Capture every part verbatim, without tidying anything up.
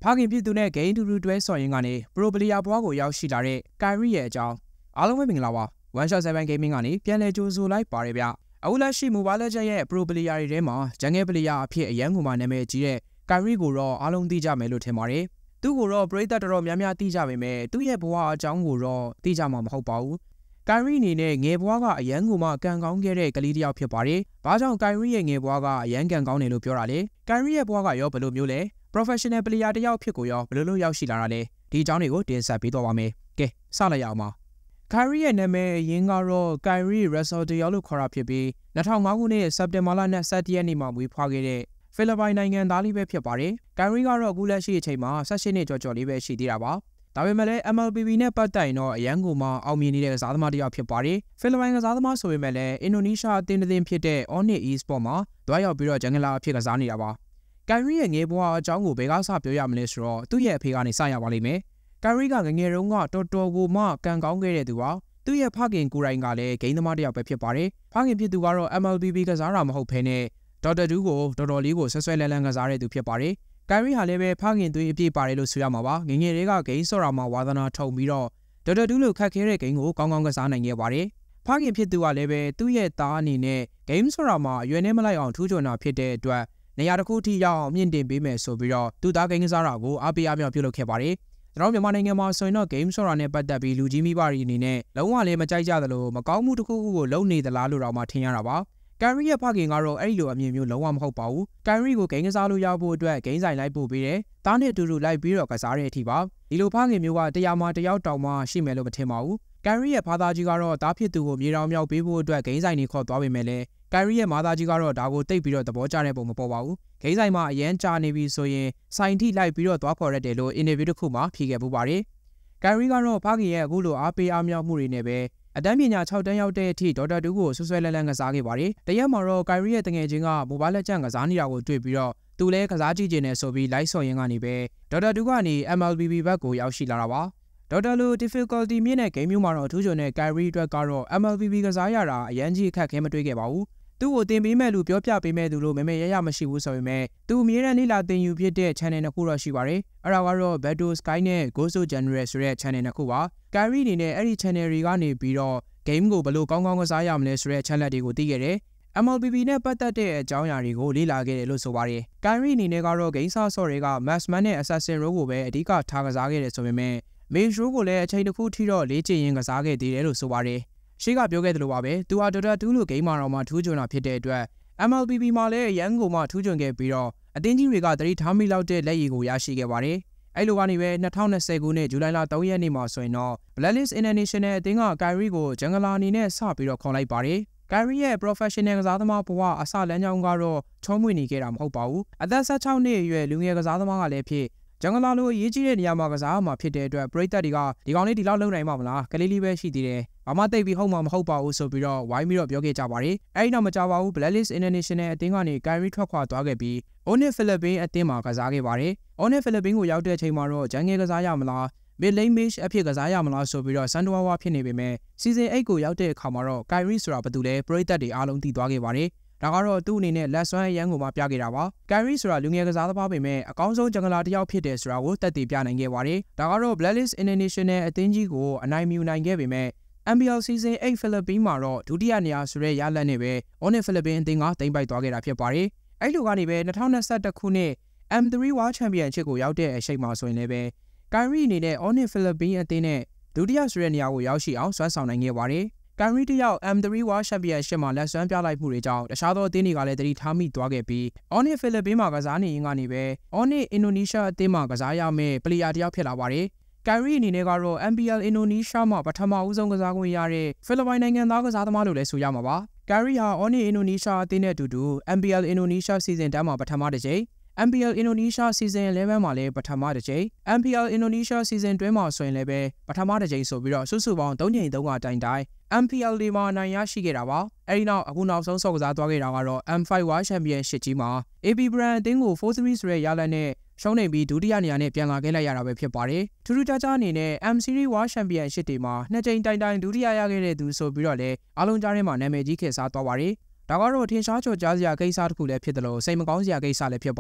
ဖခင်ဖြစ်သူနဲ့ဂိမ်းတူတူတွဲဆော်ရင်ကနေပရိုပလီယာဘွားကိုရောက်ရှိလာတဲ့ကိုင်ရီရဲ့အကြောင်းအားလုံးပဲမင်္ဂလာပါ one shot seven gaming ကနေပြန်လည်ကြိုဆိုလိုက်ပါတယ်ဗျအခုလက်ရှိ Mobile Legends ရဲ့ Pro Player တွေထဲမှာဂျန်ငယ် Player အဖြစ်အရန်ကိုမှနာမည်ကြီးတဲ့ကိုင်ရီကိုတော့အားလုံးသိကြမယ်လို့ထင်ပါတယ်သူ့ကိုတော့ပရိသတ်တော်တော်များများသိကြပေမဲ့သူ့ရဲ့ဘဝအကြောင်းကိုတော့သိကြမှာမဟုတ်ပါဘူးကိုင်ရီအနေနဲ့ငယ်ဘွားကအရန်ကိုမှကန်ကောင်းခဲ့တဲ့ကလေးတစ်ယောက်ဖြစ်ပါတယ်။ဘာကြောင့်ကိုင်ရီရဲ့ငယ်ဘွားကအရန်ကန်ကောင်းတယ်လို့ပြောတာလဲ။ကိုင်ရီရဲ့ဘွားကရောဘယ်လိုမျိုးလဲ။ Professional player တစ်ယောက်ဖြစ်ကိုရောဘယ်လိုလုပ်ရောက်ရှိလာတာလဲ။ဒီအကြောင်းတွေကိုတင်ဆက်ပေးသွားပါမယ်။ကဲစလိုက်ရအောင်ပါ။ကိုင်ရီရဲ့နာမည်အရင်းကတော့ကိုင်ရီ Russell တယောက်လို့ခေါ်တာဖြစ်ပြီးtwo thousand fiveခုနှစ်စက်တင်ဘာလtwenty-oneရက်နေ့မှာမွေးဖွားခဲ့တဲ့ဖိလစ်ပိုင်နိုင်ငံသားလေးပဲဖြစ်ပါတယ်။ကိုင်ရီကတော့အခုလက်ရှိအချိန်မှာeighteenနှစ်ကျော်ကျော်လေးပဲရှိသေးတာပါ။ဒါပေမဲ့လည်း M L B B နဲ့ပတ်သက်ရင်တော့အရန်ကိုမှအောင်မြင်နေတဲ့ကစားသမားတစ်ယောက်ဖြစ်ပါတယ်။ဖိလစ်ပိုင်ကစားသမားဆိုပေမဲ့လည်းအင်ဒိုနီးရှားအသင်းတစ်သင်းဖြစ်တဲ့ Onyx Esports မှာတွားရောက်ပြီးတော့ဂျန်ဂလာအဖြစ်ကစားနေတာပါ။ကိုင်ရီရဲ့ငယ်ဘဝအကြောင်းကိုဘယ်ကစပြောရမလဲဆိုတော့သူ့ရဲ့အဖေကနေစရပါလိမ့်မယ်။ကိုင်ရီကငငယ်တုန်းကတော်တော်ကိုမှကန်ကောင်းခဲ့တဲ့သူပါ။သူ့ရဲ့ဖခင်ကိုယ်တိုင်ကလည်းဂိမ်းသမားတစ်ယောက်ပဲဖြစ်ပါတယ်။ဖခင်ဖြစ်သူကတော့ M L B B ကစားတာမဟုတ်ဘဲနဲ့ဒေါက်တာဒူးကိုတော်တော်လေးကိုဆွဲဆွဲလန်းလန်းကစားတဲ့သူဖြစ်ပါတယ်။ကိုင်ရီဟာလည်းပဲဖခင်သွေးအပြည့်ပါတယ်လို့ဆိုရမှာပါငငယ်တွေကဂိမ်းဆော့ရာမှာဝါသနာထုံပြီးတော့ဒေါက်တာဒူးလိုခက်ခဲတဲ့ဂိမ်းကိုကောင်းကောင်းကစားနိုင်ခဲ့ပါတယ်ဖခင်ဖြစ်သူကလည်းပဲသူ့ရဲ့သားအနေနဲ့ဂိမ်းဆော့ရာမှာအရွယ်နဲ့မလိုက်အောင်ထူးချွန်တာဖြစ်တဲ့အတွက်နေရာတစ်ခုထိရောက်အောင်မြင့်တင်ပေးမယ်ဆိုပြီးတော့သူ့သားဂိမ်းကစားတာကိုအားပေးအားမြောက်ပြုလုပ်ခဲ့ပါတယ်ကျွန်တော်မြန်မာနိုင်ငံမှာဆိုရင်တော့ game ဆော့ရာနဲ့ပတ်သက်ပြီးလူကြီးမိဘတွေအနေနဲ့လုံးဝလည်းမကြိုက်ကြသလိုမကောင်းမှုတစ်ခုခုကိုလုပ်နေသလားလို့တော့မှထင်ရတာပါကိုင်ရီရဲ့ဖခင်ကတော့အဲ့ဒီလိုအမြင်မျိုးလုံးဝမဟုတ်ပါဘူးကိုင်ရီကိုဂိမ်းကစားလို့ရဖို့အတွက်ဂိမ်းဆိုင်လိုက်ပို့ပေးတယ်တားနဲ့အတူတူလိုက်ပြီးတော့ကစားတဲ့အထိပါဒီလိုဖခင်မျိုးကတရားမှတယောက်တောင်မှရှိမယ်လို့မထင်ပါဘူးကိုင်ရီရဲ့ဖသားကြီးကတော့တားဖြစ်သူကိုမြေတောင်မြောက်ပေးဖို့အတွက်ဂိမ်းဆိုင်တွေခေါ်သွားပေမဲ့လည်းကိုင်ရီရဲ့မာသားကြီးကတော့ဒါကိုတိတ်ပြီးတော့သဘောကျတဲ့ပုံမပေါ်ပါဘူးဂိမ်းဆိုင်မှာအရန်ကြာနေပြီဆိုရင်ဆိုင်ထိလိုက်ပြီးတော့သွားခေါ်ရတယ်လို့အင်တာဗျူးတစ်ခုမှာဖြေခဲ့ပူပါတယ်ကိုင်ရီကတော့ဖခင်ရဲ့အခုလိုအားပေးအားမြောက်မှုတွေနဲ့ပဲအတန်းပညာsixတန်းရောက်တဲ့အထိဒေါက်တာဒူးကိုဆွဆွဲလန်းလန်းကစားခဲ့ပါတယ်။တရက်မှာတော့ကိုင်ရီရဲ့တငယ်ချင်းက Mobile Legends ကစားနေတာကိုတွေ့ပြီးတော့သူလည်းကစားကြည့်ခြင်းနဲ့ဆိုပြီး live ဆော်ရင်းကနေပဲဒေါက်တာဒူးကနေ M L B B ဘက်ကိုရောက်ရှိလာတာပါ။ဒေါက်တာလို difficulty မြင့်တဲ့ game မျိုးမှာတော့အထူးချွန်တဲ့ကိုင်ရီအတွက်ကတော့ M L B B ကစားရတာအရန်ကြီးအခက်ခဲမတွေ့ခဲ့ပါဘူး။သူ့ကိုတင်ပေးမဲ့လူပြောပြပေးမဲ့သူလို့မဲမဲရရမရှိဘူးဆိုပေမဲ့သူအမြဲတမ်းလေးလာတင်ယူဖြစ်တဲ့ channel နှစ်ခုတော့ရှိပါတယ်။အဲ့ဒါကတော့ Battle Sky နဲ့ Ghost of General ဆိုတဲ့ channel နှစ်ခုပါ။ကိုင်ရီအနေနဲ့အဲ့ဒီ channel တွေကနေပြီးတော့game ကိုဘယ်လိုကောင်းကောင်းကစားရမလဲဆိုတဲ့ channel တွေကိုသိခဲ့တယ်။ M L B B နဲ့ပတ်သက်တဲ့အကြောင်းအရာတွေကိုလေ့လာခဲ့တယ်လို့ဆိုပါတယ်။ကိုင်ရီအနေနဲ့ကတော့ game ဆော့ဆော့တွေက Maxman နဲ့ Assassin Role ကိုပဲအဓိကထားကစားခဲ့တယ်ဆိုပေမဲ့ Main Role ကိုလည်းအချိန်တစ်ခုထိတော့လေ့ကျင့်ရင်းကစားခဲ့သေးတယ်လို့ဆိုပါတယ်။ရှေ့ကပြောခဲ့သလိုပါပဲ။သူဟာ Dota two လို game မှာတော့မှထူးချွန်တာဖြစ်တဲ့အတွက် M L B B မှာလည်းရန်ကိုမှထူးချွန်ခဲ့ပြီးတော့အသင်းကြီးတွေကသတိထားမိလောက်တဲ့လက်ရည်ကိုရရှိခဲ့ပါတယ်။အဲ့လိုကနေပဲtwenty twentyခုနှစ်ဇူလိုင်လthreeရက်နေ့မှာဆိုရင်တော့ Blacklist International အသင်းကကိုင်ရီကိုဂျန်ဂလာအနေနဲ့စပြီးတော့ခေါ်လိုက်ပါတယ်။ကိုင်ရီရဲ့ professional ကစားသမားဘဝအစလမ်းကြောင်းကတော့ချောမွေ့နေခဲ့တာမဟုတ်ပါဘူး။အသက်sixteenနှစ်အရွယ်လူငယ်ကစားသမားကလည်းဖြစ်ဂျန်ဂလာလိုအရေးကြီးတဲ့နေရာမှာကစားမှာဖြစ်တဲ့အတွက်ပရိသတ်တွေကဒီကောင်လေးဒီလောက်လုံနိုင်မှာမလားကလေးလေးပဲရှိသေးတယ်။ဘာမှတိတ်ပြီးဟုတ်မှာမဟုတ်ပါဘူးဆိုပြီးတော့ဝိုင်းပြီးတော့ပြောခဲ့ကြပါတယ်။အဲဒီနောက်မကြပါဘူး Blacklist International အသင်းကနေကိုင်ရီထွက်ခွာသွားခဲ့ပြီး Onyx Philippines အသင်းမှာကစားခဲ့ပါတယ်။ Onyx Philippines ကိုရောက်တဲ့အချိန်မှာတော့ဂျန်ငယ်ကစားရမလား Mid Lane Mage အဖြစ်ကစားရမလားဆိုပြီးတော့စန်တဝါဝါဖြစ်နေပေမဲ့ Season eightကိုရောက်တဲ့အခါမှာတော့ကိုင်ရီဆိုတာဘာတူလဲပရိသတ်တွေအားလုံးသိသွားခဲ့ပါတယ်။ဒါကတော့သူ့အနေနဲ့လက်စွမ်းအရန်ကိုမှပြခဲ့တာပါ။ကိုင်ရီဆိုတာလူငယ်ကစားသမားပေမဲ့အကောင်းဆုံးဂျန်ဂလာတစ်ယောက်ဖြစ်တယ်ဆိုတာကိုသက်သေပြနိုင်ခဲ့ပါတယ်။ဒါကတော့ Blacklist International အသင်းကြီးကိုအနိုင်မယူနိုင်ခဲ့ပေမဲ့M P L Season eight Philippines မှာတော့ဒုတိယနေရာဆိုတဲ့ရလဒ်နဲ့ပဲ Onyx Philippines အသင်းကသိမ်းပိုက်သွားခဲ့တာဖြစ်ပါတယ်။အဲ့လိုကနေပဲtwenty twenty-oneခုနှစ် M three World Championship ကိုရောက်တဲ့အချိန်မှာဆိုရင်လည်းပဲကိုင်ရီအနေနဲ့ Onyx Philippines အသင်းနဲ့ဒုတိယဆိုတဲ့နေရာကိုရောက်ရှိအောင်စွမ်းဆောင်နိုင်ခဲ့ပါတယ်။ကိုင်ရီတယောက် M three World Championship မှာလက်စွမ်းပြလိုက်မှုတွေကြောင့်တခြားသောအသင်းတွေကလည်းသတိထားမိသွားခဲ့ပြီး Onyx Philippines မှာကစားနေရင်ကနေပဲ Onyx Indonesia အသင်းမှာကစားရမယ့် player တယောက်ဖြစ်လာပါတယ်။ကိုင်ရီအနေနဲ့ကတော့ M P L Indonesia မှာပထမဦးဆုံးကစားခွင့်ရတဲ့ဖိလစ်ပိုင်နိုင်ငံသားကစားသမားလို့လည်းဆိုရမှာပါ။ကိုင်ရီဟာ Onyx Indonesia အသင်းနဲ့အတူတူ M P L Indonesia Season tenမှာပထမတစ်ကြိမ် M P L Indonesia Season elevenမှာလည်းပထမတစ်ကြိမ် M P L Indonesia Season twelveမှာဆိုရင်လည်းပဲပထမတစ်ကြိမ်ဆိုပြီးတော့စုစုပေါင်းthreeကြိမ်သုံးကတိုင်တိုင် M P L လေးမှာနိုင်ရရှိခဲ့တာပါအဲဒီနောက်အခုနောက်ဆုံးဆော့ကစားသွားခဲ့တာကတော့ M five World Championship ကြီးမှာ A B Brand အသင်းကိုfour threeဆိုတဲ့ရလဒ်နဲ့ရှုံးနေပြီးဒုတိယနေရာနဲ့ပြန်လာခဲ့လိုက်ရတာပဲဖြစ်ပါတယ်ထူးထူးခြားခြားအနေနဲ့ M Series World Championship တွေမှာနှစ်ကြိမ်တိုင်တိုင်ဒုတိယရခဲ့တဲ့သူဆိုပြီးတော့လည်းအားလုံးကြားထဲမှာနာမည်ကြီးခေတ်စားသွားပါတယ်ဒါကတော့ထင်ရှားကျော်ကြားစရာကိစ္စတစ်ခုလည်းဖြစ်တယ်လို့စိတ်မကောင်းစရာကိစ္စလည်းဖြစ်ပါတယ်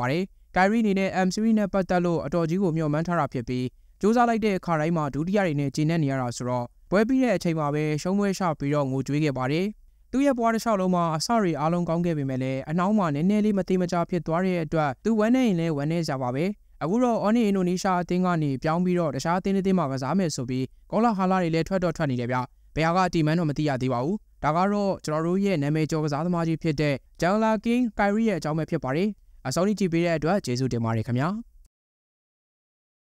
ကိုင်ရီအနေနဲ့ M စီးရီး နဲ့ပတ်သက်လို့အတော်ကြီးကိုမျှော်မှန်းထားတာဖြစ်ပြီးစူးစမ်းလိုက်တဲ့အခါတိုင်းမှာဒုတိယတွေနဲ့ကျင်းနေနေရတာဆိုတော့ပွဲပြီးတဲ့အချိန်မှာပဲရှုံးပွဲရှပြီးတော့ငိုကြွေးခဲ့ပါတယ်သူ့ရဲ့ဘွားတစ်လျှောက်လုံးမှာအစတွေအားလုံးကောင်းခဲ့ပေမဲ့လည်းအနှောင်းမှာနည်းနည်းလေးမသေးမချဖြစ်သွားတဲ့အတွက်သူဝမ်းနေရင်လည်းဝမ်းနေကြပါပဲအခုတော့အော်နီအင်ဒိုနီးရှားအသင်းကနေပြောင်းပြီးတော့တခြားအသင်းအသင်းမှာကစားမယ်ဆိုပြီးကောလာဟာလာတွေလည်းထွက်တော့ထွက်နေတယ်ဗျဘယ်ဟာကအတီမန်တော့မသိရသေးပါဘူးဒါကတော့ကျွန်တော်တို့ရဲ့နာမည်ကျော်ကစားသမားကြီးဖြစ်တဲ့ဂျန်လာကင်းကိုင်ရီရဲ့အကြောင်းပဲဖြစ်ပါတယ်အစောကြီးကြည့်ပေးတဲ့အတွက်ကျေးဇူးတင်ပါတယ်ခင်ဗျာ